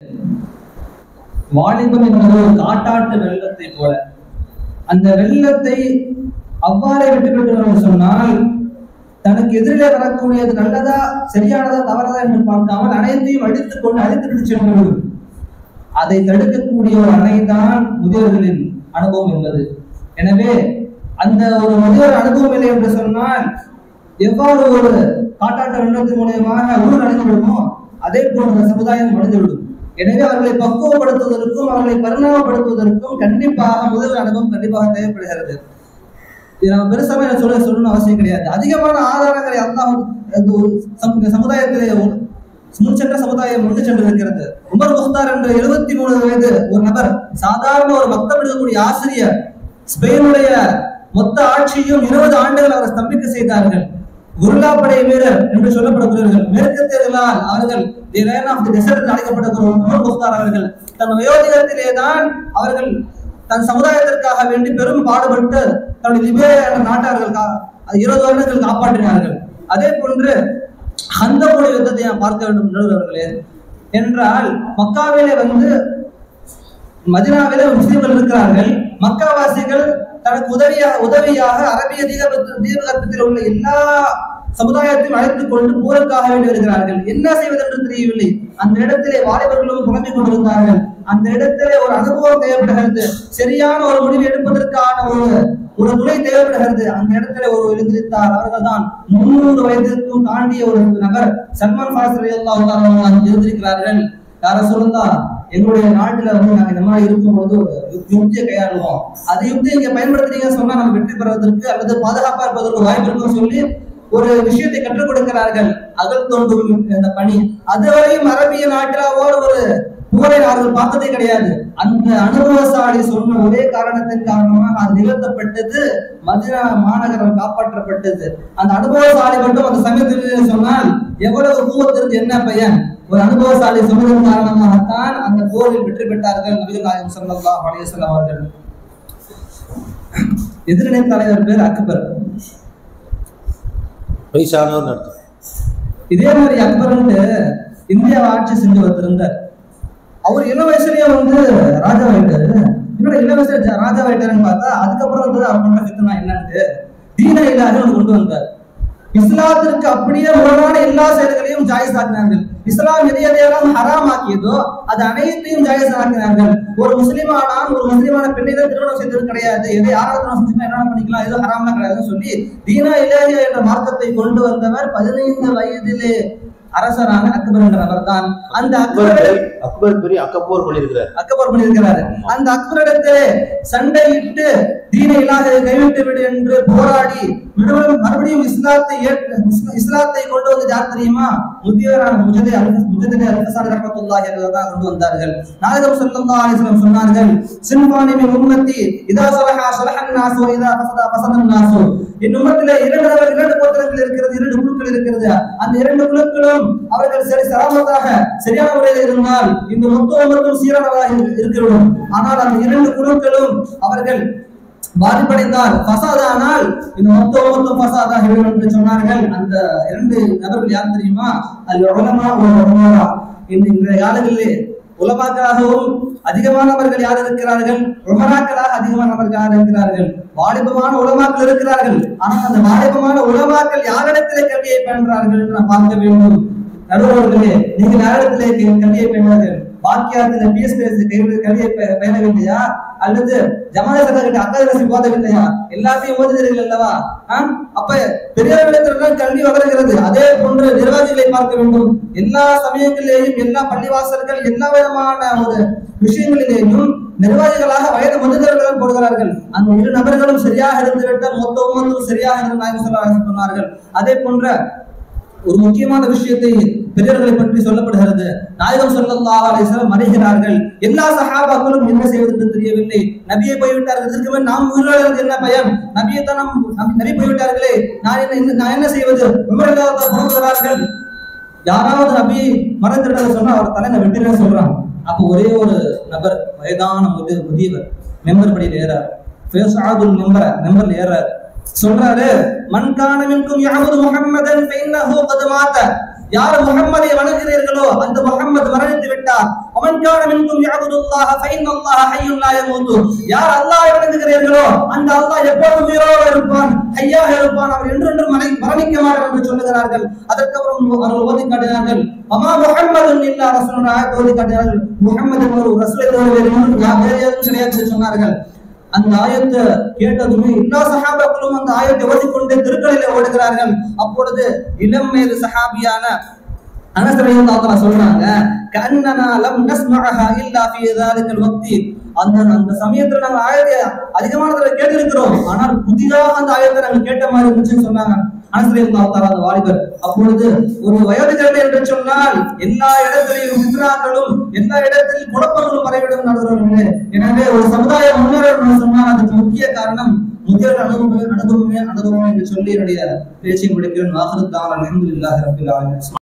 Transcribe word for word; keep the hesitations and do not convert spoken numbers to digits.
வாலிபம் என்பது ஒரு காட்டாட்டு வெள்ளத்தை போல. அந்த வெள்ளத்தை அவ்வாறே விட்டுவிட்டு சொன்னால் தனக்கு எதிரிலே வரக்கூடியது நல்லதா சரியானதா தவறதா என்று பார்க்காமல் அனைத்தையும் அடித்துக் கொண்டு அழித்துவிட்டு சென்று அதை தடுக்கக்கூடிய ஒரு அணைதான் முதியோர்களின் அனுபவம் என்பது. எனவே அந்த ஒரு முதியோர் அனுபவம் இல்லை என்று சொன்னால் எவ்வாறு ஒரு காட்டாட்ட வெள்ளத்தின் மூலியமாக ஊர் அழிந்து விடுமோ அதே போன்ற சமுதாயம் அழிந்துவிடும். எனவே அவர்களை பக்குவப்படுத்துவதற்கும் அவர்களை பரிணாமப்படுத்துவதற்கும் கண்டிப்பாக முதல் அனுபவம் கண்டிப்பாக தேவைப்படுகிறது. இது நம்ம பெருசாக சொல்ல சொல்லணும்னு அவசியம் கிடையாது. அதிகமான ஆதாரங்களை அல்லாஹ் சமுதாயத்திலே முன் சென்ற சமுதாயம் முன் சென்றிருக்கிறது. உமர் முக்தார் என்ற எழுபத்தி மூணு வயது ஒரு நபர், சாதாரண ஒரு மக்தப் எடுக்கக்கூடிய ஆசிரியர், ஸ்பெயினுடைய மொத்த ஆட்சியும் இருபது ஆண்டுகள் அவர் ஸ்தம்பிக்க செய்தார்கள். குருலாப்படை வீரர் என்று சொல்லப்படக்கூடியவர்கள், மேற்கத்தியர்களால் அவர்கள் அழைக்கப்பட்ட உமர் முக்தார் அவர்கள் தன் வயோதிகத்திலே தான் அவர்கள் தன் சமுதாயத்திற்காக வேண்டி பெரும் பாடுபட்டு தன்னுடைய லிபியா நாட்டார்கள் இருபது வருடங்கள் காப்பாற்றினார்கள். அதே போன்று ஹந்தக் யுத்தத்தை நாம் பார்க்க வேண்டும் நடுவர்களே. என்றால் மக்காவிலே வந்து மதினாவிலே முஸ்லிம்கள் இருக்கிறார்கள். மக்காவாசிகள் தனக்கு உதவியாக உதவியாக அரபிய தீபகற்பத்தில் உள்ள எல்லா சமுதாயத்தையும் அழைத்துக் கொண்டு போருக்காக வேண்டி வருகிறார்கள். என்ன செய்வது என்று தெரியவில்லை. அந்த இடத்திலே வாலிபர்களும் புலம்பிக் கொண்டிருந்தார்கள். அந்த இடத்திலே ஒரு அனுபவம் தேவைப்படுகிறது, சரியான ஒரு முடிவு எடுப்பதற்கான ஒரு ஒரு துணை தேவைப்படுகிறது. அந்த இடத்துல ஒரு எழுந்திருத்தார். அவர்கள் தான் முன்னூறு வயதிற்கும் தாண்டிய ஒரு நபர் சல்மான் ஃபாரிஸி ரலியல்லாஹு எழுந்திருக்கிறார்கள். யார சொல்லுந்தா எங்களுடைய நாட்டுல வந்து நாங்க இந்த மாதிரி இருக்கும்போது யுக்தியை கையாளுவோம், அது யுக்தியை இங்க பயன்படுத்துறீங்க சொன்னா நம்ம வெற்றி பெறுவதற்கு அல்லது பாதுகாப்பா இருப்பதற்கு வாய்ப்பு இருக்குன்னு சொல்லி ஒரு விஷயத்தை கற்றுக் கொடுக்கிறார்கள். அகல் தோன்று அந்த பணி அதுவரையும் அரபிய நாட்டிலாவோடு ஒரு புகழை அவர்கள் பார்த்ததே கிடையாது. அந்த அனுபவசாலி சொன்ன ஒரே காரணத்தின் காரணமாக அது நிகழ்த்தப்பட்டது, மதீனா மாநகரம் காப்பாற்றப்பட்டது. அந்த அனுபவசாலி மட்டும் அந்த சமயத்தில் சொன்னால் எவ்வளவு கூவத்திற்கு என்ன பயன்? ஒரு அனுபவசாலி சொன்னதன் காரணமாகத்தான் அந்த போரில் வெற்றி பெற்றார்கள் நபிகள் நாயகம் ஸல்லல்லாஹு அலைஹி வஸல்லம் அவர்கள். எதிரணி தலைவர் பேர் அக்பர். இதே மாதிரி அக்பர் இந்தியாவை ஆட்சி செஞ்சு வந்திருந்தார். அவர் இள வயசுலயே வந்து ராஜாவாயிட்டாரு. என்னோட இள வயசுல ராஜாவாயிட்டாருன்னு பார்த்தா அதுக்கப்புறம் வந்து அவர் பண்ண சித்தனா என்னன்னு தீன இல்லாத கொண்டு வந்தார். இஸ்லாத்திற்கு அப்படியே முரணான எல்லா செயல்களையும் ஜாயிஸ் ஆக்கினார்கள். இஸ்லாம் எதை எதையெல்லாம் ஹராம் ஆக்கியதோ அது அனைத்தையும் ஜாயிஸ் ஆக்கினார்கள். ஒரு முஸ்லிமானால் ஒரு முஸ்லிமான பெண்ணை தான் திருமணம் செய்தது கிடையாது. எதை யாராவது செஞ்சுன்னா என்ன பண்ணிக்கலாம், எதுவும் ஹராம்லாம் கிடையாதுன்னு சொல்லி தீனா இலாஹியா என்ற மார்க்கத்தை கொண்டு வந்தவர் பதினைந்து வயதிலே அரசரான அக்பர் என்ற நபர் தான். அந்த அக்பர் அக்பர் பெரிய அக்கப்போர் பண்ணியிருக்கிறார் அக்கப்போர் பண்ணியிருக்கிறாரு. அந்த அக்பரிடத்திலே சண்டையிட்டு தீன இலாஹியை கைவிட்டு விடு என்று போராடி மறுபடியும் இஸ்லாத்தை இஸ்லாத்தை கொண்டு வந்து யார் தெரியுமா? முதியவரான முஜதே முஜதே அல்-ஹஸன் ரஹ்மத்துல்லாஹி அலைஹி தான் கொண்டு வந்தார்கள். நாயகம் ஸல்லல்லாஹு அலைஹி வஸல்லம் சொன்னார்கள், சின்பானி மின் உம்மத்தி இதா ஸலஹா ஸலஹன் நாஸ் வ இதா ஃபஸதா ஃபஸதன் நாஸ். இந்த உம்மத்திலே இரண்டு நபர் இரண்டு கோத்திரங்கள் இருக்கிறது, இரண்டு குழுக்கள் இருக்கிறது. அந்த இரண்டு குழுக்களும் அவர்கள் சரி சலாமத்தாக சரியான முறையில் இருந்தால் இந்த மொத்த உம்மத்தும் சீரானதாக இருக்கிறோம். ஆனால் அந்த இரண்டு குழுக்களும் அவர்கள் பாதிப்படைந்தால் ஃபசாதானால் இந்த மொத்த உம்மத்தும் ஃபசாதாக இருக்கும் என்று சொன்னார்கள். அந்த இரண்டு நபர்கள் யார் தெரியுமா? அல் உலமா வல் உமரா. இன்றைய காலங்களிலே உலமாக்களாகவும் அதிகமானவர்கள் யார் இருக்கிறார்கள்? உமராக்களாக அதிகமானவர்கள் யார் இருக்கிறார்கள்? வாலிபமான உலமாக்கள் இருக்கிறார்கள். ஆனால் அந்த வாலிபமான உலமாக்கள் யாரிடத்திலே கல்வியை பயின்றார்கள் என்று நாம் பார்க்க வேண்டும். நடுவர்களே, நீங்கள் யாரிடத்திலே கல்வியை பயின்றார்கள்? பாக்கியாத்தில பிஎஸ்பிஎஸ் கல்வியை பயிரவில்லையா? அல்லது ஜமாத் சட்டத்திட்ட அக்காதரசி போதவில்லையா? எல்லாத்தையும் ஓதுகிறீர்கள் அல்லவா? அப்ப பெரியவர்களிடத்தில்தான் கல்வி வளர்கிறது. அதே போன்று நிர்வாகிகளை பார்க்க வேண்டும். எல்லா சமயங்களிலேயும் எல்லா பள்ளிவாசல்கள் எல்லா விதமான ஒரு விஷயங்களிலேயும் நிர்வாகிகளாக வயது முதிர்ந்தவர்களும் போடுகிறார்கள். அந்த இரு நபர்களும் சரியாக இருந்துவிட்டால் மொத்த உம்மத்தும் சரியாக இருந்து நாயகம் ஸல்லல்லாஹு அலைஹி வஸல்லம் சொன்னார்கள். அதே போன்ற ஒரு முக்கியமான விஷயத்தை பெரியவர்களை பற்றி சொல்லப்படுகிறது. நாயகம் ஸல்லல்லாஹு அலைஹி வஸல்லம் மறைகிறார்கள். எல்லா சஹாபாக்களும் என்ன செய்வது தெரியவில்லை. நபியை போய்விட்டார்கள், இதற்கு மேல் நாம் உயிரிழந்தது என்ன பயம்? நபியை தான் நம் நபி போய்விட்டார்களே, நான் என்ன நான் என்ன செய்வது? உமர் போகிறார்கள். யாராவது நபி மறந்துவிட்டதை சொன்னா அவர் தலைமை வெட்டினு சொல்றாங்க. அப்ப ஒரே ஒரு நபர் வயதான முதியவர் மெம்பர் படியில் ஏறார். ஃபயஸஅதுல் மெம்பர மெம்பர்ல ஏறார். சொல்றாரு, மன் கான மின்கும் யஅபுது முஹம்மதன் ஃபஇன்னஹு கத் மாத. யார் முஹம்மதை வணங்குகிறீர்களோ அந்த முஹம்மது மரணித்து விட்டார். அவன் ومن كان منكم يعبد الله فإن الله حي لا يموت. யார் அல்லாஹ்வை வணங்குகிறீர்களோ அந்த அல்லாஹ் எப்போதும் உயிரோடு இருப்பான், ஹய்யாக இருப்பான், அவர் என்றென்றும் மரணிக்க மாட்டார் என்று சொல்லுகிறார்கள். அதற்கப்புறம் அவர்கள் ஓதி காட்டினார்கள் அமா முஹம்மதுன் இல்லா ரசூலுன் ஆயத் ஓதி காட்டினார்கள். முஹம்மது ஒரு ரசூலை தவிர வேறு எதுவும் கிடையாது என்று சொன்னார்கள். அந்த ஆயத்தை கேட்டதுமே எல்லா சஹாபாக்களும் அந்த ஆயத்தை ஓதிக்கொண்டு திருக்கலிலே ஓடுகிறார்கள். அப்பொழுது இளம் வயது சஹாபியான அனஸ் ரலியல்லாஹு அன்ஹு சொல்றாங்க கன்னனா லம் நஸ்மஅஹா இல்லா ஃபீ ذلிகல் வக்தி. அந்த அந்த சமயத்துல நாங்க ஆயத்தை அதிகமான தடவை கேட்டிருக்கிறோம், ஆனால் புதிதாக அந்த ஆயத்தை நாங்க கேட்ட மாதிரி இருந்துச்சுன்னு சொன்னாங்க அனஸ் ரலியல்லாஹு தஆலா அந்த வாலிபர். அப்பொழுது ஒரு வயது கிழமை என்று சொன்னால் எல்லா இடத்திலும் ஃபித்னாக்களும் எல்லா இடத்திலும் குழப்பங்களும் பரவிடும் நடுவர்களே. எனவே ஒரு சமுதாயம் முன்னேறணும் சொன்னால் அதுக்கு முக்கிய காரணம் முதியோர் அனுபவமே அனுபவமே அனுபவம் என்று சொல்லி என்னுடைய பேச்சை முடிக்கிறேன். வாஹிரு தஅவானா அல்ஹம்துலில்லாஹி ரப்பில் ஆலமீன்.